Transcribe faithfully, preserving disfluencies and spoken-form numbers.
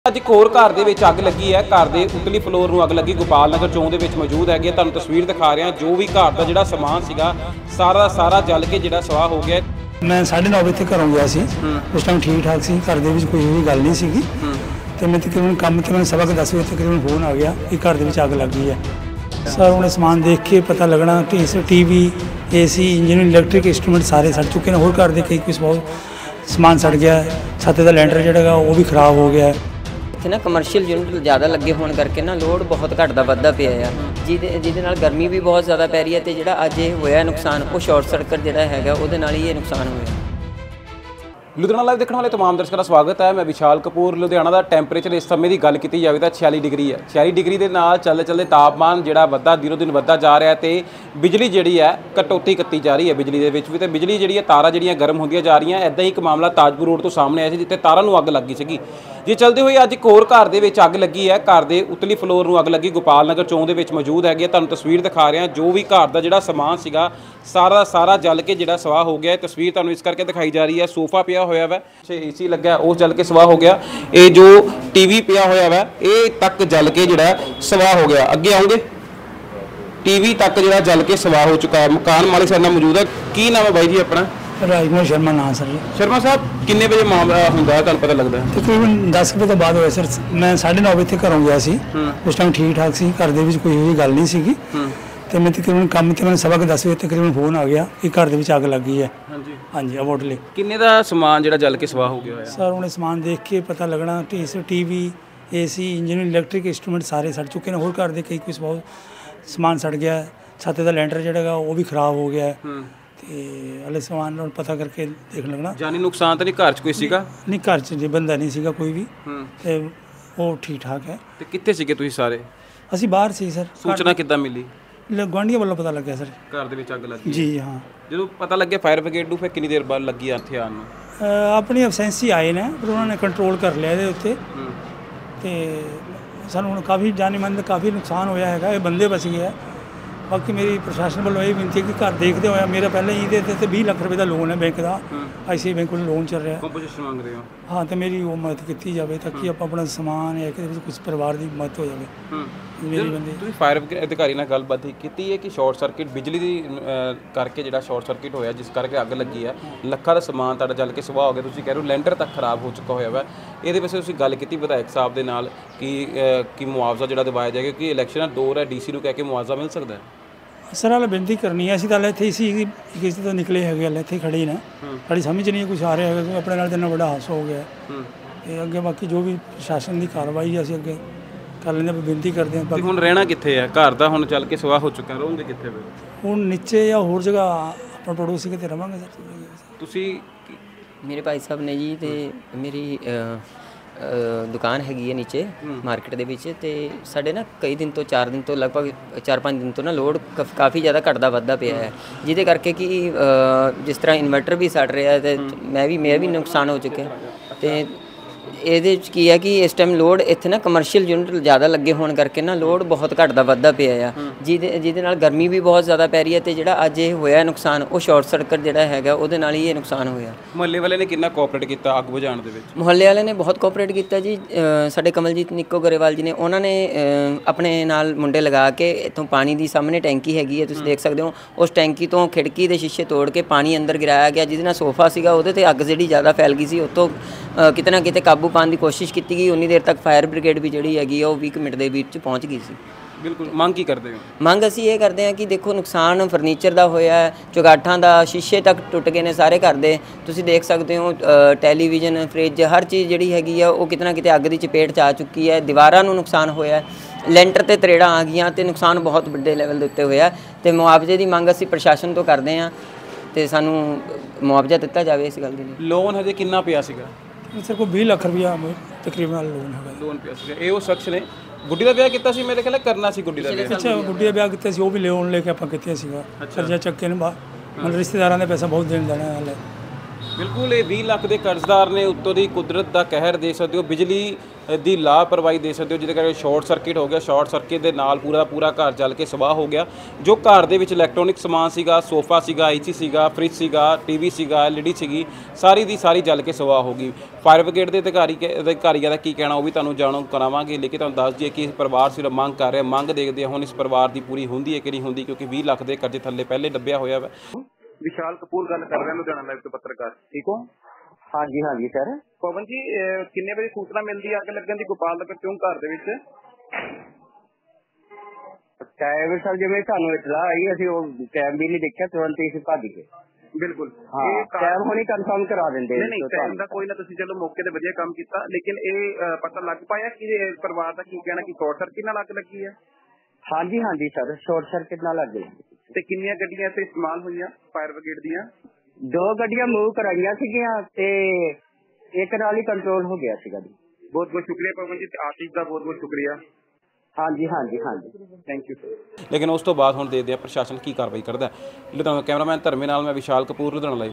ਅੱਜ ਇੱਕ ਹੋਰ ਘਰ ਦੇ ਵਿੱਚ ਅੱਗ ਲੱਗੀ ਹੈ। ਘਰ ਦੇ ਉਤਲੀ ਫਲੋਰ ਨੂੰ ਅੱਗ ਲੱਗੀ। ਗੋਪਾਲ ਨਗਰ ਚੌਂਕ ਦੇ ਵਿੱਚ ਮੌਜੂਦ ਹੈਗੇ। ਤੁਹਾਨੂੰ ਤਸਵੀਰ ਦਿਖਾ ਰਿਹਾ ਜੋ ਵੀ ਘਰ ਦਾ ਜਿਹੜਾ ਸਮਾਨ ਸੀਗਾ ਸਾਰਾ ਸਾਰਾ ਜਲ ਕੇ ਜਿਹੜਾ ਸਵਾਹ ਹੋ ਗਿਆ। ਮੈਂ ਸਾਢੇ ਨੌ ਵਜੇ ਤੱਕ ਘਰੋਂ ਗਿਆ ਸੀ। ਉਸ ਟਾਈਮ ਠੀਕ ਠਾਕ ਸੀ, ਘਰ ਦੇ ਵਿੱਚ ਕੋਈ ਵੀ ਗੱਲ ਨਹੀਂ ਸੀਗੀ। ਤੇ ਮੈਂ ਤਕਰੀਬਨ ਕੰਮ ਤੇ ਮੈਨੂੰ ਸਵਾ ਕੁ ਦਸ ਵਜੇ ਤਕਰੀਬਨ ਫੋਨ ਆ ਗਿਆ ਕਿ ਘਰ ਦੇ ਵਿੱਚ ਅੱਗ ਲੱਗ ਗਈ ਹੈ। ਸਰ ਉਹਨੇ ਸਮਾਨ ਦੇਖ ਕੇ ਪਤਾ ਲੱਗਣਾ ਕਿ ਇਸ T V A C engine electric instrument ਸਾਰੇ ਸੜ ਚੁੱਕੇ ਨੇ। ਹੋਰ ਘਰ ਦੇ ਕਈ ਕੁਛ ਬਹੁਤ ਸਮਾਨ ਸੜ ਗਿਆ। ਛੱਤ ਦਾ ਲੈਂਟਰ ਜਿਹੜਾ ਉਹ ਵੀ ਖਰਾਬ ਹੋ ਗਿਆ। ਇੱਥੇ ਨਾ ਕਮਰਸ਼ੀਅਲ ਯੂਨਿਟ ਜ਼ਿਆਦਾ ਲੱਗੇ ਹੋਣ ਕਰਕੇ ਨਾ ਲੋਡ ਬਹੁਤ ਘਟਦਾ ਵੱਧਦਾ ਪਿਆ ਆ, ਜਿਹਦੇ ਜਿਹਦੇ ਨਾਲ ਗਰਮੀ ਵੀ ਬਹੁਤ ਜ਼ਿਆਦਾ ਪੈ ਰਹੀ ਹੈ। ਅਤੇ ਜਿਹੜਾ ਅੱਜ ਇਹ ਹੋਇਆ ਨੁਕਸਾਨ ਉਹ ਸ਼ਾਰਟ ਸਰਕਟ ਜਿਹੜਾ ਹੈਗਾ ਉਹਦੇ ਨਾਲ ਹੀ ਇਹ ਨੁਕਸਾਨ ਹੋਇਆ। ਲੁਧਿਆਣਾ ਲਾਈਵ ਦੇਖਣ ਵਾਲੇ तमाम ਦਰਸ਼ਕਾਂ ਦਾ ਸਵਾਗਤ ਹੈ। ਮੈਂ ਵਿਸ਼ਾਲ ਕਪੂਰ। ਲੁਧਿਆਣਾ ਦਾ ਟੈਂਪਰੇਚਰ ਇਸ ਸਮੇਂ ਦੀ ਗੱਲ ਕੀਤੀ ਜਾਵੇ ਤਾਂ ਛਿਆਲੀ ਡਿਗਰੀ ਹੈ। ਛਿਆਲੀ ਡਿਗਰੀ ਦੇ ਨਾਲ ਚੱਲਦੇ ਚੱਲਦੇ ਤਾਪਮਾਨ ਜਿਹੜਾ ਵੱਧਦਾ ਦਿਨੋਂ ਦਿਨ ਵੱਧਦਾ ਜਾ ਰਿਹਾ ਤੇ ਬਿਜਲੀ ਜਿਹੜੀ ਹੈ ਕਟੌਤੀ ਕੀਤੀ ਜਾ ਰਹੀ ਹੈ ਬਿਜਲੀ ਦੇ ਵਿੱਚ ਵੀ। ਤੇ ਬਿਜਲੀ ਜਿਹੜੀ ਹੈ ਤਾਰਾਂ ਜਿਹੜੀਆਂ ਗਰਮ ਹੁੰਦੀਆਂ ਜਾ ਰਹੀਆਂ। ਇੱਦਾਂ ਹੀ ਇੱਕ ਮਾਮਲਾ ਤਾਜਪੁਰ ਰੋਡ ਤੋਂ ਸਾਹਮਣੇ ਆਇਆ ਸੀ ਜਿੱਥੇ ਤਾਰਾਂ ਨੂੰ ਅੱਗ ਲੱਗੀ ਸੀਗੀ। ਜੇ ਚੱਲਦੇ ਹੋਏ ਅੱਜ ਇੱਕ ਹੋਰ ਘਰ ਦੇ ਵਿੱਚ ਅੱਗ ਲੱਗੀ ਹੈ। ਘਰ ਦੇ ਉਤਲੀ ਫਲੋਰ ਨੂੰ ਅੱਗ ਲੱਗੀ। ਗੋਪਾਲ ਨਗਰ ਚੌਂਕ ਦੇ ਵਿੱਚ ਮੌਜੂਦ ਹੈਗੇ। ਤੁਹਾਨੂੰ ਤਸਵੀਰ ਦਿਖਾ ਰਿਹਾ ਜੋ ਵੀ ਘਰ ਦਾ ਜਿਹੜਾ ਸਮਾਨ ਸੀਗਾ ਸਾਰਾ ਸਾਰਾ ਜਲ ਕੇ ਜਿਹੜਾ ਸਵਾਹ ਹੋ ਗਿਆ। ਤਸਵੀਰ ਤੁਹਾਨੂੰ ਇਸ ਕਰਕੇ ਦਿਖਾਈ ਜਾ ਰਹੀ ਹੈ। ਸੋਫਾ ਪਿਆ ਹੋਇਆ ਵਾ, ਏਸੀ ਲੱਗਾ ਉਹ ਜਲ ਕੇ ਸਵਾਹ ਹੋ ਗਿਆ। ਇਹ ਜੋ ਟੀਵੀ ਪਿਆ ਹੋਇਆ ਵਾ ਇਹ ਤੱਕ ਜਲ ਕੇ ਜਿਹੜਾ ਸਵਾਹ ਹੋ ਗਿਆ। ਅੱਗੇ ਆਉਂਗੇ ਟੀਵੀ ਤੱਕ ਜਿਹੜਾ ਜਲ ਕੇ ਸਵਾਹ ਹੋ ਚੁੱਕਾ ਹੈ। ਮਕਾਨ ਮਾਲਕ ਸਾਡੇ ਨਾਲ ਮੌਜੂਦ ਹੈ। ਕੀ ਨਾਮ ਹੈ ਬਾਈ ਜੀ ਆਪਣਾ? ਰਾਜਕੁਮਾਰ ਸ਼ਰਮਾ ਨਾਂ ਸਰ ਜੀ। ਸ਼ਰਮਾ ਸਾਹਿਬ ਕਿੰਨੇ ਵਜੇ ਮਾਮਲਾ ਹੁੰਦਾ ਹੈ ਤੁਹਾਨੂੰ ਪਤਾ ਲੱਗਦਾ? ਤਕਰੀਬਨ ਦਸ ਵਜੇ ਤੋਂ ਬਾਅਦ ਹੋਇਆ ਸਰ। ਮੈਂ ਸਾਢੇ ਨੌ ਵਜੇ ਤੱਕ ਘਰੋਂ ਗਿਆ ਸੀ। ਉਸ ਟਾਈਮ ਠੀਕ ਠਾਕ ਸੀ, ਘਰ ਦੇ ਵਿੱਚ ਕੋਈ ਵੀ ਗੱਲ ਨਹੀਂ ਸੀਗੀ। ਤੇ ਮੈਂ ਤਕਰੀਬਨ ਕੰਮ ਤੇ ਮੈਨੂੰ ਸਵਾ ਕੁ ਦਸ ਵਜੇ ਤਕਰੀਬਨ ਫੋਨ ਆ ਗਿਆ ਕਿ ਘਰ ਦੇ ਵਿੱਚ ਅੱਗ ਲੱਗ ਗਈ ਹੈ। ਹਾਂਜੀ ਹਾਂਜੀ ਅਬੋਟਲੀ। ਕਿੰਨੇ ਦਾ ਸਮਾਨ ਜਿਹੜਾ ਜਲ ਕੇ ਸਵਾਹ ਹੋ ਗਿਆ ਹੋਇਆ? ਸਰ ਉਹਨੇ ਸਮਾਨ ਦੇਖ ਕੇ ਪਤਾ ਲੱਗਣਾ ਕਿ ਇਸ T V A C engine electric instrument ਸਾਰੇ ਸੜ ਚੁੱਕੇ ਨੇ। ਹੋਰ ਘਰ ਦੇ ਕਈ ਕੁਛ ਬਹੁਤ ਸਮਾਨ ਸੜ ਗਿਆ। ਛੱਤ ਦਾ ਲੈਂਟਰ ਜਿਹੜਾ ਉਹ ਵੀ ਖਰਾਬ ਹੋ ਗਿਆ। ਤੇ ਹਲੇ ਸਮਾਨ ਨੂੰ ਪਤਾ ਕਰਕੇ ਦੇਖ ਲੱਗਣਾ। ਜਾਨੀ ਨੁਕਸਾਨ ਤਾਂ ਨਹੀਂ ਘਰ 'ਚ ਕੋਈ ਸੀਗਾ? ਨਹੀਂ ਘਰ 'ਚ ਜੀ ਬੰਦਾ ਨਹੀਂ ਸੀਗਾ ਕੋਈ ਵੀ। ਤੇ ਉਹ ਠੀਕ ਠਾਕ ਹੈ। ਤੇ ਕਿੱਥੇ ਸੀਗੇ ਤੁਸੀਂ ਸਾਰੇ? ਅਸੀਂ ਬਾਹਰ ਸੀ ਸਰ। ਸੂਚਨਾ ਕਿੱਦਾਂ ਮਿਲੀ? ਗੁਆਂਢੀਆਂ ਵੱਲੋਂ ਪਤਾ ਲੱਗਿਆ ਸਰ। ਘਰ ਦੇ ਵਿੱਚ ਅੱਗ ਲੱਗੀ ਜੀ ਹਾਂ। ਜਦੋਂ ਪਤਾ ਲੱਗਿਆ ਫਾਇਰ ਬ੍ਰਿਗੇਡ ਨੂੰ ਫਿਰ ਕਿੰਨੀ ਦੇਰ ਬਾਅਦ ਲੱਗੀ ਇੱਥੇ ਆਉਣ ਨੂੰ? ਆਪਣੀ ਐਬਸੈਂਸੀ ਆਏ ਨੇ ਪਰ ਉਹਨਾਂ ਨੇ ਕੰਟਰੋਲ ਕਰ ਲਿਆ ਇਹਦੇ ਉੱਤੇ। ਤੇ ਸਾਨੂੰ ਹੁਣ ਕਾਫੀ ਜਾਨੀ ਮਾਲੀ ਕਾਫੀ ਨੁਕਸਾਨ ਹੋਇਆ ਹੈਗਾ। ਇਹ ਬੰਦੇ ਬਚ ਗਏ ਆ। ਬਾਕੀ ਮੇਰੀ ਪ੍ਰਸ਼ਾਸਨ ਵੱਲੋਂ ਇਹ ਬੇਨਤੀ ਹੈ ਕਿ ਘਰ ਦੇਖਦੇ ਹੋਇਆ ਮੇਰਾ ਪਹਿਲਾਂ ਹੀ ਇਹਦੇ ਤੇ ਵੀਹ ਲੱਖ ਰੁਪਏ ਦਾ ਲੋਨ ਹੈ ਬੈਂਕ ਦਾ। ਆਈ ਸੀ ਆਈ ਬੈਂਕ ਕੋਲ ਲੋਨ ਚੱਲ ਰਿਹਾ। ਕੰਪੋਜੀਸ਼ਨ ਮੰਗ ਰਹੇ ਹੋ? ਹਾਂ। ਤੇ ਮੇਰੀ ਉਹ ਮਦਦ ਕੀਤੀ ਜਾਵੇ ਤਾਂ ਕਿ ਆਪਾਂ ਆਪਣਾ ਸਮਾਨ ਹੈ ਕਿ ਕੁਝ ਪਰਿਵਾਰ ਦੀ ਮਦਦ ਹੋ ਜਾਵੇ। ਮੇਰੀ ਬੰਦੇ ਤੁਸੀਂ ਫਾਇਰ ਅਧਿਕਾਰੀ ਨਾਲ ਗੱਲਬਾਤ ਕੀਤੀ ਹੈ ਕਿ ਸ਼ਾਰਟ ਸਰਕਟ ਬਿਜਲੀ ਦੀ ਕਰਕੇ ਜਿਹੜਾ ਸ਼ਾਰਟ ਸਰਕਟ ਹੋਇਆ ਜਿਸ ਕਰਕੇ ਅੱਗ ਲੱਗੀ ਹੈ। ਲੱਖਾਂ ਦਾ ਸਮਾਨ ਤੁਹਾਡਾ ਜਲ ਕੇ ਸਵਾਹ ਹੋ ਗਿਆ। ਤੁਸੀਂ ਕਹਿ ਰਹੇ ਹੋ ਲੈਂਟਰ ਤੱਕ ਖਰਾਬ ਹੋ ਚੁੱਕਾ ਹੋਇਆ ਵਾ। ਇਹਦੇ ਵਿੱਚ ਤੁਸੀਂ ਗੱਲ ਕੀਤੀ ਵਿਧਾਇਕ ਸਾਹਿਬ ਦੇ ਨਾਲ ਕਿ ਕਿ ਮੁਆਵਜ਼ਾ ਜਿਹੜਾ ਦਿਵਾਇਆ ਜਾਏਗਾ ਕਿਉਂਕਿ ਇਲੈਕਸ਼ਨ ਦਾ ਦੌਰ ਹੈ। ਡੀ ਸੀ ਨੂੰ ਕਹਿ ਕੇ ਮੁਆਵਜ਼ਾ ਮਿਲ ਸਕਦਾ ਹੈ? ਸਰ ਨਾਲ ਬੇਨਤੀ ਕਰਨੀ ਹੈ। ਅਸੀਂ ਤਾਂ ਇੱਥੇ ਹੀ ਸੀ ਕਿਸੇ ਤੋਂ ਨਿਕਲੇ ਹੈਗੇ ਇੱਥੇ ਖੜੇ ਹੀ ਨਾ। ਸਾਡੀ ਸਮਝ ਨਹੀਂ ਕੁਛ ਆ ਰਿਹਾ ਹੈਗਾ। ਆਪਣੇ ਨਾਲ ਤਾਂ ਇੰਨਾ ਵੱਡਾ ਹਾਦਸਾ ਹੋ ਗਿਆ। ਤੇ ਅੱਗੇ ਬਾਕੀ ਜੋ ਵੀ ਪ੍ਰਸ਼ਾਸਨ ਦੀ ਕਾਰਵਾਈ ਅਸੀਂ ਅੱਗੇ ਕਰ ਲੈਂਦੇ ਬੇਨਤੀ ਕਰਦੇ ਹਾਂ। ਹੁਣ ਰਹਿਣਾ ਕਿੱਥੇ ਹੈ? ਘਰ ਦਾ ਹੁਣ ਚੱਲ ਕੇ ਸਵਾਹ ਹੋ ਚੁੱਕਾ, ਰਹੋਗੇ ਕਿੱਥੇ ਫਿਰ? ਹੁਣ ਨੀਚੇ ਜਾਂ ਹੋਰ ਜਗ੍ਹਾ ਆਪਾਂ ਪੜੋਸੀ ਕਿਤੇ ਰਵਾਂਗੇ ਸਰ। ਤੁਸੀਂ? ਮੇਰੇ ਭਾਈ ਸਾਹਿਬ ਨੇ ਜੀ ਤੇ ਮੇਰੀ ਦੁਕਾਨ ਹੈਗੀ ਹੈ ਨੀਚੇ ਮਾਰਕੀਟ ਦੇ ਵਿੱਚ। ਤੇ ਸਾਡੇ ਨਾ ਕਈ ਦਿਨ ਤੋਂ ਚਾਰ ਦਿਨ ਤੋਂ ਲਗਭਗ ਚਾਰ ਪੰਜ ਦਿਨ ਤੋਂ ਨਾ ਲੋਡ ਕਾਫੀ ਜ਼ਿਆਦਾ ਘਟਦਾ ਵੱਧਦਾ ਪਿਆ ਹੈ, ਜਿਹਦੇ ਕਰਕੇ ਕਿ ਜਿਸ ਤਰ੍ਹਾਂ ਇਨਵਰਟਰ ਵੀ ਸੜ ਰਿਹਾ ਤੇ ਮੈਂ ਵੀ ਮੈਂ ਵੀ ਨੁਕਸਾਨ ਹੋ ਚੁੱਕਿਆ। ਤੇ ਇਹਦੇ ਵਿੱਚ ਕੀ ਹੈ ਕਿ ਇਸ ਟਾਈਮ ਲੋਡ ਇੱਥੇ ਨਾ ਕਮਰਸ਼ੀਅਲ ਯੂਨਿਟ ਜ਼ਿਆਦਾ ਲੱਗੇ ਹੋਣ ਕਰਕੇ ਨਾ ਲੋਡ ਬਹੁਤ ਘਟਦਾ ਵੱਧਦਾ ਪਿਆ ਆ, ਜਿਹਦੇ ਜਿਹਦੇ ਨਾਲ ਗਰਮੀ ਵੀ ਬਹੁਤ ਜ਼ਿਆਦਾ ਪੈ ਰਹੀ ਹੈ। ਤੇ ਜਿਹੜਾ ਅੱਜ ਇਹ ਹੋਇਆ ਨੁਕਸਾਨ ਉਹ ਸ਼ਾਰਟ ਸਰਕਟ ਜਿਹੜਾ ਹੈਗਾ ਉਹਦੇ ਨਾਲ ਹੀ ਇਹ ਨੁਕਸਾਨ ਹੋਇਆ। ਮੁਹੱਲੇ ਵਾਲੇ ਨੇ ਕਿੰਨਾ ਕੋਆਪਰੇਟ ਕੀਤਾ ਅੱਗ ਬੁਝਾਉਣ ਦੇ ਵਿੱਚ? ਮੁਹੱਲੇ ਵਾਲੇ ਨੇ ਬਹੁਤ ਕੋਆਪਰੇਟ ਕੀਤਾ ਜੀ। ਸਾਡੇ ਕਮਲਜੀਤ ਨਿੱਕੋ ਗਰੇਵਾਲ ਜੀ ਨੇ ਉਹਨਾਂ ਨੇ ਆਪਣੇ ਨਾਲ ਮੁੰਡੇ ਲਗਾ ਕੇ ਇੱਥੋਂ ਪਾਣੀ ਦੀ ਸਾਹਮਣੇ ਟੈਂਕੀ ਹੈਗੀ ਹੈ ਤੁਸੀਂ ਦੇਖ ਸਕਦੇ ਹੋ, ਉਸ ਟੈਂਕੀ ਤੋਂ ਖਿੜਕੀ ਦੇ ਸ਼ੀਸ਼ੇ ਤੋੜ ਕੇ ਪਾਣੀ ਅੰਦਰ ਗਿਰਾਇਆ ਗਿਆ, ਜਿਹਦੇ ਨਾਲ ਸੋਫਾ ਸੀਗਾ ਉਹਦੇ 'ਤੇ ਅੱਗ ਜਿਹੜੀ ਜ਼ਿਆਦਾ ਫੈਲ ਗਈ ਸੀ। ਉੱਥੋਂ ਕਿਤੇ ਨਾ ਕਿਤੇ ਕਾਬੂ ਪਾਉਣ ਦੀ ਕੋਸ਼ਿਸ਼ ਕੀਤੀ ਗਈ। ਉਨੀ ਦੇਰ ਤੱਕ ਫਾਇਰ ਬ੍ਰਿਗੇਡ ਵੀ ਜਿਹੜੀ ਹੈਗੀ ਉਹ ਵੀਹ ਮਿੰਟ ਦੇ ਵਿੱਚ ਪਹੁੰਚ ਗਈ ਸੀ। ਬਿਲਕੁਲ। ਮੰਗ ਕੀ ਕਰਦੇ ਹੋ? ਮੰਗ ਅਸੀਂ ਇਹ ਕਰਦੇ ਹਾਂ ਕਿ ਦੇਖੋ ਨੁਕਸਾਨ ਫਰਨੀਚਰ ਦਾ ਹੋਇਆ, ਚੁਗਾਠਾਂ ਦਾ, ਸ਼ੀਸ਼ੇ ਤੱਕ ਟੁੱਟ ਗਏ ਨੇ ਸਾਰੇ ਘਰ ਦੇ। ਤੁਸੀਂ ਦੇਖ ਸਕਦੇ ਹੋ ਟੈਲੀਵਿਜ਼ਨ, ਫਰਿੱਜ, ਹਰ ਚੀਜ਼ ਜਿਹੜੀ ਹੈਗੀ ਆ ਉਹ ਕਿਤੇ ਨਾ ਕਿਤੇ ਅੱਗ ਦੀ ਚਪੇਟ 'ਚ ਆ ਚੁੱਕੀ ਹੈ। ਦੀਵਾਰਾਂ ਨੂੰ ਨੁਕਸਾਨ ਹੋਇਆ, ਲੈਂਟਰ 'ਤੇ ਤਰੇੜਾਂ ਆ ਗਈਆਂ ਤੇ ਨੁਕਸਾਨ ਬਹੁਤ ਵੱਡੇ ਲੈਵਲ ਦੇ ਉੱਤੇ ਹੋਇਆ। ਤੇ ਮੁਆਵਜ਼ੇ ਦੀ ਮੰਗ ਅਸੀਂ ਪ੍ਰਸ਼ਾਸਨ ਤੋਂ ਕਰਦੇ ਹਾਂ ਤੇ ਸਾਨੂੰ ਮੁਆਵਜ਼ਾ ਦਿੱਤਾ ਜਾਵੇ ਇਸ ਗੱਲ ਦੀ। ਲੋਨ ਹਜੇ ਕਿੰਨਾ ਪਿਆ ਸੀਗਾ? ਸਰ ਕੋਈ ਵੀਹ ਲੱਖ ਰੁਪਇਆ ਤਕਰੀਬਨ ਲੋਨ ਹੈਗਾ। ਲੋਨ ਪਿਆ ਸੀਗਾ। ਇਹ ਉਹ ਸ਼ਖਸ ਨੇ ਗੁੱਡੀ ਦਾ ਵਿਆਹ ਕੀਤਾ ਸੀ ਮੇਰੇ ਖਿਆਲ ਕਰਨਾ ਸੀ ਗੁੱਡੀ ਦਾ ਵਿਆਹ। ਅੱਛਾ ਗੁੱਡੀ ਦਾ ਵਿਆਹ ਕੀਤਾ ਸੀ ਉਹ ਵੀ ਲੋਨ ਲੈ ਕੇ ਆਪਾਂ ਕੀਤਾ ਸੀਗਾ। ਕਰਜ਼ਾ ਚੱਕ ਕੇ ਨਾ ਮਤਲਬ ਰਿਸ਼ਤੇਦਾਰਾਂ ਦੇ ਪੈਸਾ ਬਹੁਤ ਦੇਣ ਦੇਣਾ ਹਾਲੇ। ਬਿਲਕੁਲ ਇਹ ਵੀਹ ਲੱਖ ਦੇ ਕਰਜ਼ਦਾਰ ਨੇ, ਉੱਤੋਂ ਦੀ ਕੁਦਰਤ ਦਾ ਕਹਿਰ ਦੇਖ ਸਕਦੇ ਹੋ, ਬਿਜਲੀ ਦੀ ਲਾਪਰਵਾਹੀ ਦੇਖ ਸਕਦੇ ਹੋ, ਜਿਹਦੇ ਕਰਕੇ ਸ਼ਾਰਟ ਸਰਕਟ ਹੋ ਗਿਆ। ਸ਼ਾਰਟ ਸਰਕਟ ਦੇ ਨਾਲ ਪੂਰਾ ਪੂਰਾ ਘਰ ਜਲ ਕੇ ਸਵਾਹ ਹੋ ਗਿਆ। ਜੋ ਘਰ ਦੇ ਵਿੱਚ ਇਲੈਕਟ੍ਰੋਨਿਕ ਸਮਾਨ ਸੀਗਾ, ਸੋਫਾ ਸੀਗਾ, ਏਸੀ ਸੀਗਾ, ਫ੍ਰਿਜ ਸੀਗਾ, ਟੀਵੀ ਸੀਗਾ, ਐਲਈਡੀ ਸੀਗੀ, ਸਾਰੀ ਦੀ ਸਾਰੀ ਜਲ ਕੇ ਸਵਾਹ ਹੋ ਗਈ। ਫਾਇਰ ਬ੍ਰਿਗੇਡ ਦੇ ਅਧਿਕਾਰੀ ਅਧਿਕਾਰੀਆਂ ਦਾ ਕੀ ਕਹਿਣਾ ਉਹ ਵੀ ਤੁਹਾਨੂੰ ਜਾਣੂ ਕਰਾਵਾਂਗੇ। ਲੇਕਿਨ ਤੁਹਾਨੂੰ ਦੱਸ ਦਈਏ ਕਿ ਇਸ ਪਰਿਵਾਰ ਸਿਰਫ ਮੰਗ ਕਰ ਰਿਹਾ, ਮੰਗ ਦੇਖਦੇ ਹੁਣ ਇਸ ਪਰਿਵਾਰ ਦੀ ਪੂਰੀ ਹੁੰਦੀ ਹੈ ਕਿ ਨਹੀਂ ਹੁੰਦੀ, ਕਿਉਂਕਿ ਵੀਹ ਲੱਖ ਦੇ ਕਰਜ਼ੇ ਥੱਲੇ ਪਹਿਲੇ ਦੱਬਿਆ ਹੋਇਆ ਵਾ। ਵਿਸ਼ਾਲ ਕਪੂਰ ਗੱਲ ਕਰ ਰਿਹਾ, ਲੁਧਿਆਣਾ ਲਾਈਵ ਤੋਂ ਪੱਤਰਕਾਰ। ਠੀਕ ਹੋ? ਹਾਂਜੀ ਹਾਂਜੀ ਸਰ। ਪਵਨ ਜੀ, ਕਿੰਨੇ ਵਜੇ ਸੂਚਨਾ ਮਿਲਦੀ ਅੱਗ ਲੱਗਣ ਦੀ ਗੋਪਾਲ ਨਗਰ ਚੌਂਕ ਘਰ ਦੇ ਵਿੱਚ? ਟਾਈਮ ਸਰ ਜਿਵੇਂ ਸਾਨੂੰ ਇਤਲਾਹ ਆਈ, ਅਸੀਂ ਉਹ ਟਾਈਮ ਵੀ ਨਹੀਂ ਦੇਖਿਆ, ਤੁਰੰਤ ਹੀ ਅਸੀਂ ਭੱਜ ਗਏ। ਬਿਲਕੁਲ ਹਾਂ, ਟਾਈਮ ਹੁਣੀ ਕਨਫਰਮ ਕਰਾ ਦਿੰਦੇ। ਨਹੀਂ ਨਹੀਂ, ਟਾਈਮ ਦਾ ਕੋਈ ਨਾ, ਤੁਸੀਂ ਚਲੋ ਮੌਕੇ ਤੇ ਵਧੀਆ ਕੰਮ ਕੀਤਾ, ਲੇਕਿਨ ਇਹ ਪਤਾ ਲੱਗ ਪਾਇਆ ਕਿ ਇਹ ਪਰਿਵਾਰ ਦਾ ਕੀ ਕਹਿਣਾ ਕਿ ਸ਼ਾਰਟ ਸਰਕਟ ਨਾਲ ਅੱਗ ਲੱਗੀ ਹੈ? ਹਾਂਜੀ ਹਾਂਜੀ ਸਰ, ਸ਼ਾਰਟ ਸਰਕਟ ਨਾਲ ਅੱਗ ਲੱਗੀ। ਤੇ ਕਿੰਨੀਆਂ ਗੱਡੀਆਂ ਇੱਥੇ ਇਸਤੇਮਾਲ ਹੋਈਆਂ ਫਾਇਰ ਬ੍ਰਿਗੇਡ ਦੀਆਂ? ਦੋ ਗੱਡੀਆਂ ਮੂਵ ਕਰਾਈਆਂ ਸੀਗੀਆਂ ਤੇ ਇੱਕ ਨਾਲ ਹੀ ਕੰਟਰੋਲ ਹੋ ਗਿਆ ਸੀਗਾ ਜੀ। ਬਹੁਤ ਬਹੁਤ ਸ਼ੁਕਰੀਆ ਪਵਨ ਜੀ, ਆਸ਼ੀਸ਼ ਦਾ ਬਹੁਤ ਬਹੁਤ ਸ਼ੁਕਰੀਆ। ਹਾਂਜੀ ਹਾਂਜੀ ਹਾਂਜੀ, ਥੈਂਕ ਯੂ ਸਰ। ਲੇਕਿਨ ਉਸ ਤੋਂ ਬਾਅਦ ਹੁਣ ਦੇਖਦੇ ਆ ਪ੍ਰਸ਼ਾਸਨ ਕੀ ਕਾਰਵਾਈ ਕਰਦਾ। ਲੁਧਿਆਣਾ ਕੈਮਰਾਮੈਨ ਧਰਮੇ ਨਾਲ ਮੈਂ ਵਿਸ਼ਾਲ ਕਪੂਰ, ਲੁਧਿਆਣਾ ਲਾਈਵ।